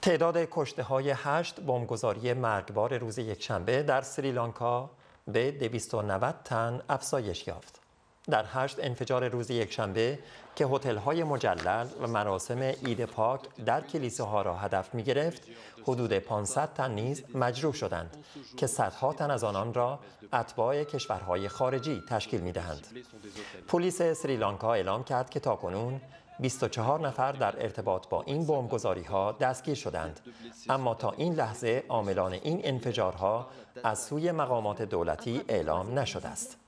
تعداد کشته‌های 8 بمبگذاری مرگبار روز یکشنبه در سریلانکا به 290 تن افزایش یافت. در 8 انفجار روز یکشنبه که هتل‌های مجلل و مراسم عید پاک در کلیساها را هدف می‌گرفت، حدود 500 تن نیز مجروح شدند که صدها تن از آنان را اتباع کشورهای خارجی تشکیل می‌دهند. پلیس سریلانکا اعلام کرد که تاکنون 24 نفر در ارتباط با این بمبگذاری‌ها دستگیر شدند، اما تا این لحظه عاملان این انفجارها از سوی مقامات دولتی اعلام نشده است.